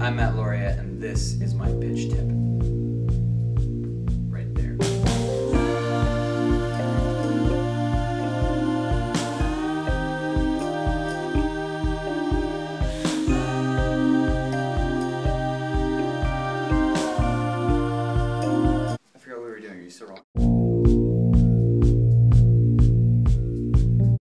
I'm Matt Lauria, and this is my pitch tip. Right there. I forgot what we were doing. Are you still wrong?